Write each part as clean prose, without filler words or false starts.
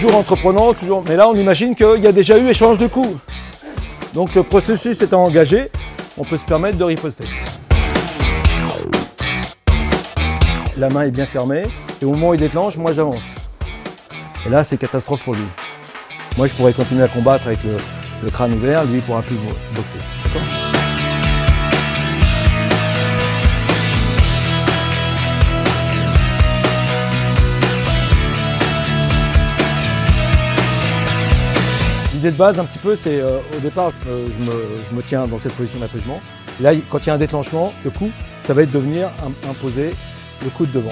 toujours entreprenant, toujours. Mais là, on imagine qu'il y a déjà eu échange de coups. Donc le processus étant engagé, on peut se permettre de riposter. La main est bien fermée et au moment où il déclenche, moi j'avance. Et là, c'est catastrophe pour lui. Moi, je pourrais continuer à combattre avec le crâne ouvert, lui, il pourra plus boxer. D'accord ? L'idée de base, un petit peu, c'est au départ, je me tiens dans cette position d'apaisement. Là, quand il y a un déclenchement, le coup, ça va être de venir imposer le coup de devant.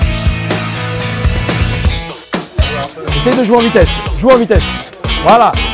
Essaye de jouer en vitesse. Joue en vitesse. Voilà.